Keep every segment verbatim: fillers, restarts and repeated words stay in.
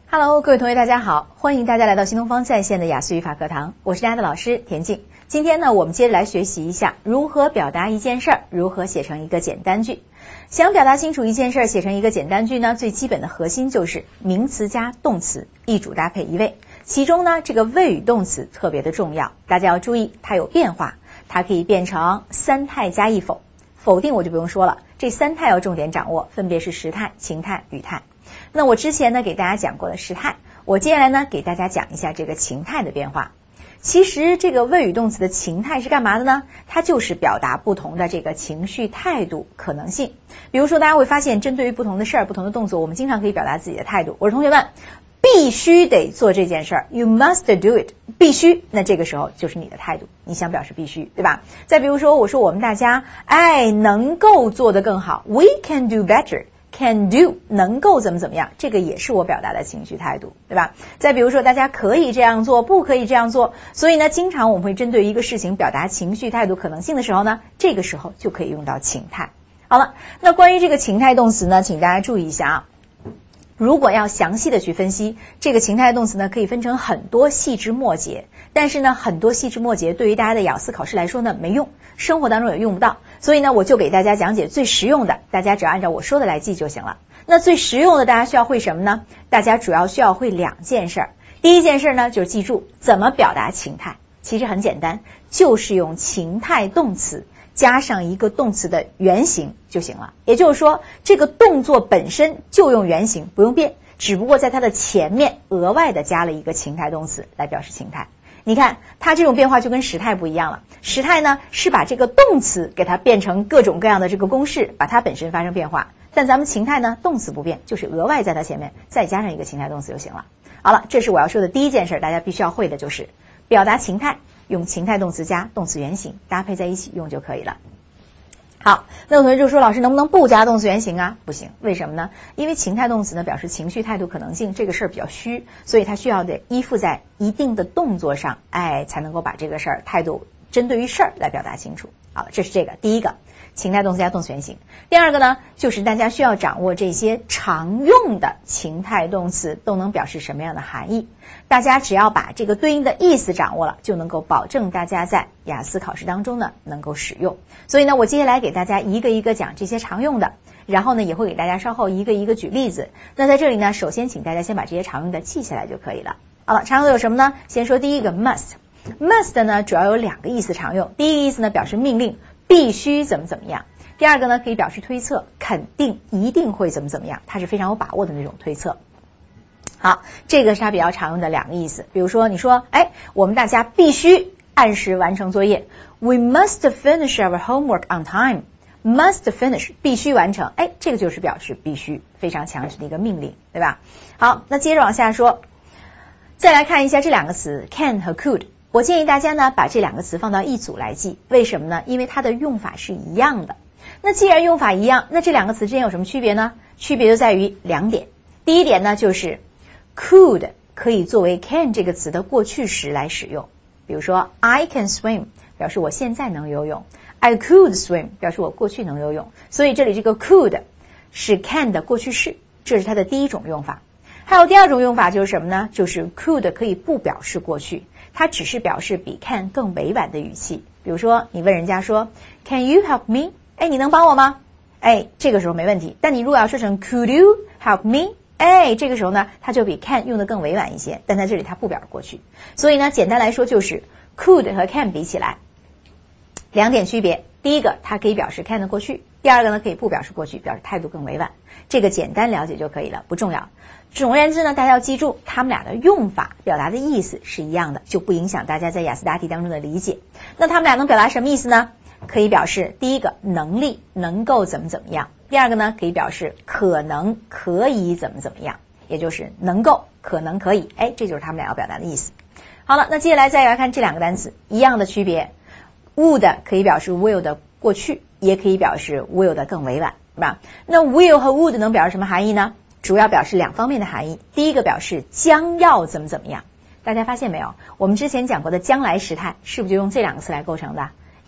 Hello， 各位同学，大家好，欢迎大家来到新东方在线的雅思语法课堂，我是大家的老师田静。今天呢，我们接着来学习一下如何表达一件事儿，如何写成一个简单句。想表达清楚一件事儿，写成一个简单句呢，最基本的核心就是名词加动词，一主搭配一谓。其中呢，这个谓语动词特别的重要，大家要注意它有变化，它可以变成三态加一否。否定我就不用说了，这三态要重点掌握，分别是时态、情态、语态。那我之前呢给大家讲过了时态，我接下来呢给大家讲一下这个情态的变化。其实这个谓语动词的情态是干嘛的呢？它就是表达不同的这个情绪、态度、可能性。比如说大家会发现，针对于不同的事儿、不同的动作，我们经常可以表达自己的态度。我说同学们，必须得做这件事儿 ，you must do it， 必须，那这个时候就是你的态度，你想表示必须，对吧？再比如说，我说我们大家，哎，能够做得更好 ，we can do better。Can do 能够怎么怎么样，这个也是我表达的情绪态度，对吧？再比如说大家可以这样做，不可以这样做，所以呢，经常我们会针对一个事情表达情绪态度可能性的时候呢，这个时候就可以用到情态。好了，那关于这个情态动词呢，请大家注意一下啊。如果要详细的去分析这个情态动词呢，可以分成很多细枝末节，但是呢，很多细枝末节对于大家的雅思考试来说呢没用，生活当中也用不到，所以呢，我就给大家讲解最实用的，大家只要按照我说的来记就行了。那最实用的大家需要会什么呢？大家主要需要会两件事儿。第一件事呢，就是记住怎么表达情态，其实很简单，就是用情态动词加上一个动词的原形就行了。也就是说，这个动作本身就用原形，不用变，只不过在它的前面额外的加了一个情态动词来表示情态。你看，它这种变化就跟时态不一样了。时态呢，是把这个动词给它变成各种各样的这个公式，把它本身发生变化。但咱们情态呢，动词不变，就是额外在它前面再加上一个情态动词就行了。好了，这是我要说的第一件事，大家必须要会的就是表达情态，用情态动词加动词原形搭配在一起用就可以了。好，那有同学就说，老师能不能不加动词原形啊？不行，为什么呢？因为情态动词呢表示情绪、态度、可能性，这个事儿比较虚，所以它需要得依附在一定的动作上，哎，才能够把这个事儿态度针对于事儿来表达清楚。好，这是这个第一个情态动词加动词原形。第二个呢，就是大家需要掌握这些常用的情态动词都能表示什么样的含义。大家只要把这个对应的意思掌握了，就能够保证大家在雅思考试当中呢能够使用。所以呢，我接下来给大家一个一个讲这些常用的，然后呢也会给大家稍后一个一个举例子。那在这里呢，首先请大家先把这些常用的记下来就可以了。好了，常用的有什么呢？先说第一个 must。must 呢主要有两个意思常用，第一个意思呢表示命令，必须怎么怎么样。第二个呢可以表示推测，肯定一定会怎么怎么样，它是非常有把握的那种推测。好，这个是它比较常用的两个意思。比如说你说，哎，我们大家必须按时完成作业， We must finish our homework on time。 must finish 必须完成，哎，这个就是表示必须，非常强势的一个命令，对吧？好，那接着往下说，再来看一下这两个词 can 和 could。我建议大家呢把这两个词放到一组来记，为什么呢？因为它的用法是一样的。那既然用法一样，那这两个词之间有什么区别呢？区别就在于两点。第一点呢，就是 could 可以作为 can 这个词的过去时来使用。比如说 I can swim 表示我现在能游泳， I could swim 表示我过去能游泳。所以这里这个 could 是 can 的过去式，这是它的第一种用法。还有第二种用法就是什么呢？就是 could 可以不表示过去，它只是表示比 can 更委婉的语气。比如说你问人家说 Can you help me？ 哎，你能帮我吗？哎，这个时候没问题。但你如果要说成 Could you help me？ 哎，这个时候呢，它就比 can 用的更委婉一些，但在这里它不表示过去。所以呢，简单来说就是 could 和 can 比起来，两点区别。第一个，它可以表示 can 的过去；第二个呢，可以不表示过去，表示态度更委婉。这个简单了解就可以了，不重要。总而言之呢，大家要记住，它们俩的用法、表达的意思是一样的，就不影响大家在雅思答题当中的理解。那它们俩能表达什么意思呢？可以表示第一个能力，能够怎么怎么样；第二个呢，可以表示可能，可以怎么怎么样，也就是能够、可能、可以。哎，这就是它们俩要表达的意思。好了，那接下来再来看这两个单词，一样的区别。would 可以表示 will 的过去，也可以表示 will 的更委婉，是吧？那 will 和 would 能表示什么含义呢？主要表示两方面的含义。第一个表示将要怎么怎么样，大家发现没有？我们之前讲过的将来时态是不是就用这两个词来构成的？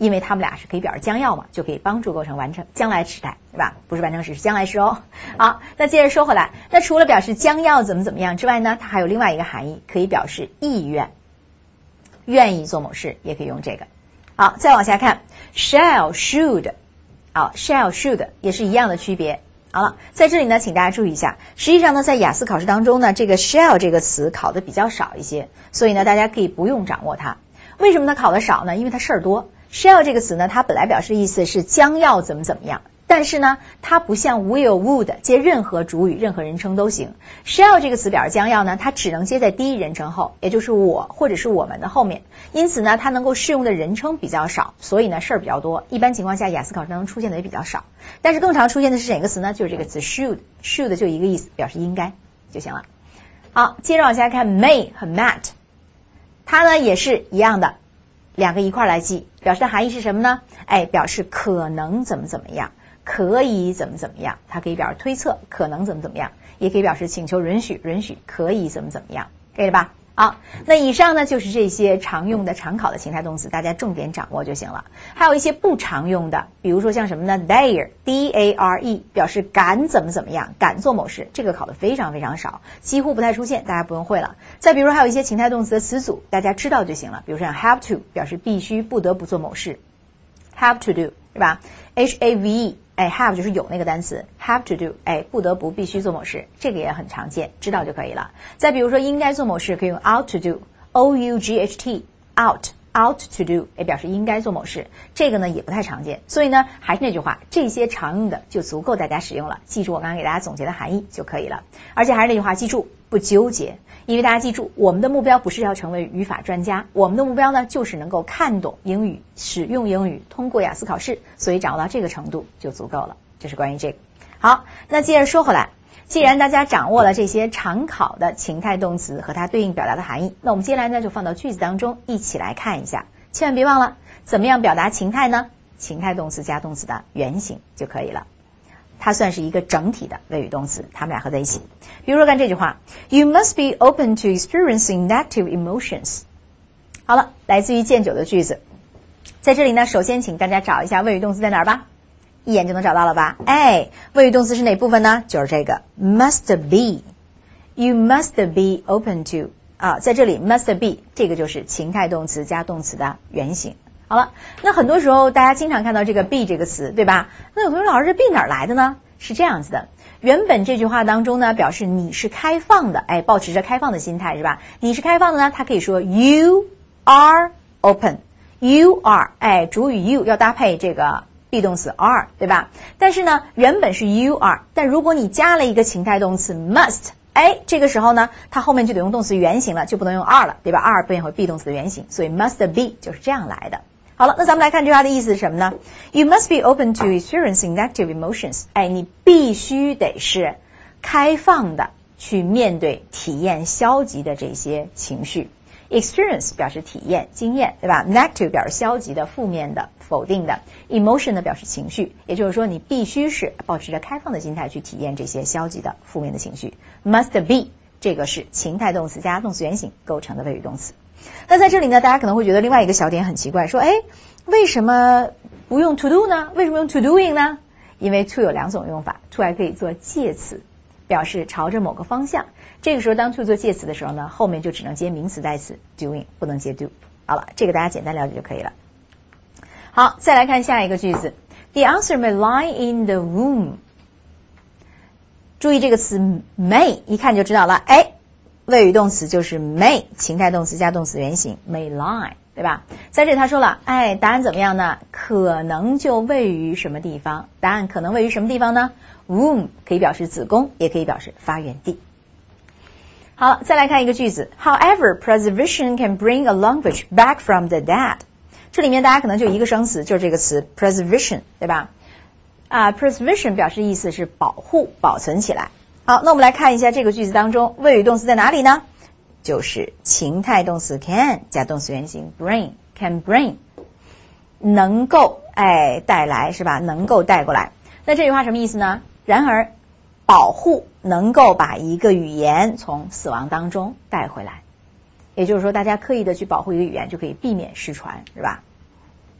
因为它们俩是可以表示将要嘛，就可以帮助构成完成将来时态，对吧？不是完成时，是将来时哦。好，那接着说回来，那除了表示将要怎么怎么样之外呢，它还有另外一个含义，可以表示意愿，愿意做某事也可以用这个。好，再往下看 shall should， 好 shall should 也是一样的区别。好了，在这里呢，请大家注意一下，实际上呢，在雅思考试当中呢，这个 shall 这个词考的比较少一些，所以呢，大家可以不用掌握它。为什么它考的少呢？因为它事儿多。shall 这个词呢，它本来表示意思是将要怎么怎么样，但是呢，它不像 will would 接任何主语任何人称都行。shall 这个词表示将要呢，它只能接在第一人称后，也就是我或者是我们的后面，因此呢，它能够适用的人称比较少，所以呢事儿比较多，一般情况下雅思考试当中出现的也比较少。但是更常出现的是哪个词呢？就是这个词 should， should 就一个意思，表示应该就行了。好，接着往下看 may 和 might， 它呢也是一样的，两个一块来记，表示的含义是什么呢？哎，表示可能怎么怎么样，可以怎么怎么样，它可以表示推测可能怎么怎么样，也可以表示请求允许，允许可以怎么怎么样，可以了吧？好，那以上呢就是这些常用的常考的情态动词，大家重点掌握就行了。还有一些不常用的，比如说像什么呢 dare D A R E 表示敢怎么怎么样，敢做某事，这个考的非常非常少，几乎不太出现，大家不用会了。再比如还有一些情态动词的词组，大家知道就行了，比如说像 have to 表示必须不得不做某事， have to do 对吧？ H A V E 哎 have 就是有那个单词 have to do 哎不得不必须做某事，这个也很常见，知道就可以了。再比如说应该做某事可以用 ought to do O U G H T out ought to do 哎表示应该做某事，这个呢也不太常见，所以呢还是那句话，这些常用的就足够大家使用了，记住我刚刚给大家总结的含义就可以了。而且还是那句话，记住不纠结，因为大家记住我们的目标不是要成为语法专家，我们的目标呢就是能够看懂英语，使用英语，通过雅思考试，所以掌握到这个程度就足够了，这是关于这个。好，那接着说回来，既然大家掌握了这些常考的情态动词和它对应表达的含义，那我们接下来呢就放到句子当中一起来看一下，千万别忘了怎么样表达情态呢？情态动词加动词的原形就可以了，它算是一个整体的谓语动词，它们俩合在一起。比如说看这句话 You must be open to experiencing negative emotions。 好了，来自于健九的句子，在这里呢首先请大家找一下谓语动词在哪儿吧，一眼就能找到了吧？哎，谓语动词是哪部分呢？就是这个 must be， You must be open to 啊，在这里 must be 这个就是情态动词加动词的原形。好了，那很多时候大家经常看到这个 be 这个词，对吧？那有同学老师这 be 哪儿来的呢？是这样子的，原本这句话当中呢表示你是开放的，哎，保持着开放的心态是吧？你是开放的呢，它可以说 You are open， You are 哎，主语 you 要搭配这个be 动词 are 对吧？但是呢原本是 you are， 但如果你加了一个情态动词 must， 哎，这个时候呢它后面就得用动词原形了，就不能用 are 了，对吧？ are 变回 be 动词的原形，所以 must be 就是这样来的。好了，那咱们来看这句话的意思是什么呢？ You must be open to experiencing negative emotions， 哎，你必须得是开放的去面对体验消极的这些情绪。 Experience 表示体验经验对吧？ Negative 表示消极的负面的否定的， Emotion 呢表示情绪，也就是说你必须是保持着开放的心态去体验这些消极的负面的情绪。 Must be 这个是情态动词加动词原形构成的谓语动词。那在这里呢大家可能会觉得另外一个小点很奇怪，说哎，为什么不用 to do 呢？为什么用 to doing 呢？因为 to 有两种用法， to 还可以做介词，表示朝着某个方向，这个时候当 to 做介词的时候呢，后面就只能接名词代词 doing， 不能接 do。 好了，这个大家简单了解就可以了。好，再来看下一个句子 The answer may lie in the womb。 注意这个词 may 一看就知道了，哎，谓语动词就是 may， 情态动词加动词原形 may lie， 对吧？在这里他说了，哎，答案怎么样呢？可能就位于什么地方？答案可能位于什么地方呢？ womb 可以表示子宫，也可以表示发源地。好，再来看一个句子 However, preservation can bring a language back from the dead。 这里面大家可能就一个生词，就是这个词 preservation， 对吧？啊 preservation 表示意思是保护保存起来。好，那我们来看一下这个句子当中谓语动词在哪里呢？就是情态动词 can 加动词原形 bring， can bring 能够哎带来是吧？能够带过来。那这句话什么意思呢？然而保护能够把一个语言从死亡当中带回来，也就是说大家刻意的去保护一个语言就可以避免失传是吧？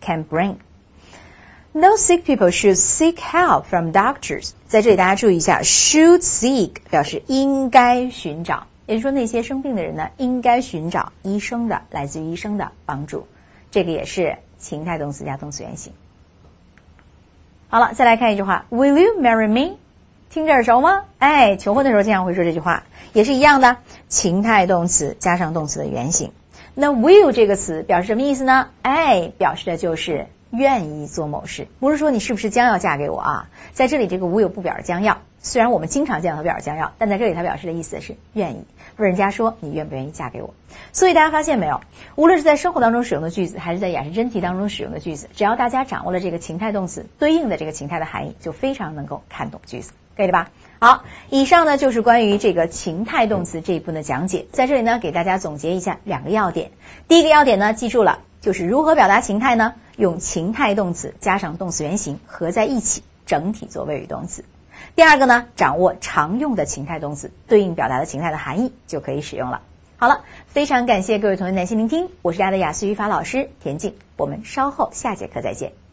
can bring。No sick people should seek help from doctors。在这里大家注意一下 ，should seek 表示应该寻找，也就是说那些生病的人呢，应该寻找医生的，来自于医生的帮助。这个也是情态动词加动词原形。好了，再来看一句话 ，Will you marry me？ 听着耳熟吗？哎，求婚的时候经常会说这句话，也是一样的，情态动词加上动词的原形。那 will 这个词表示什么意思呢？哎，表示的就是愿意做某事，不是说你是不是将要嫁给我啊？在这里这个 will 不表示将要，虽然我们经常见到它表示将要，但在这里它表示的意思是愿意，问人家说你愿不愿意嫁给我。所以大家发现没有，无论是在生活当中使用的句子，还是在雅思真题当中使用的句子，只要大家掌握了这个情态动词对应的这个情态的含义，就非常能够看懂句子，可以了吧？好，以上呢就是关于这个情态动词这一部分的讲解，在这里呢给大家总结一下两个要点。第一个要点呢，记住了，就是如何表达情态呢？用情态动词加上动词原形合在一起，整体做谓语动词。第二个呢，掌握常用的情态动词对应表达的情态的含义，就可以使用了。好了，非常感谢各位同学耐心聆听，我是大家的雅思语法老师田静，我们稍后下节课再见。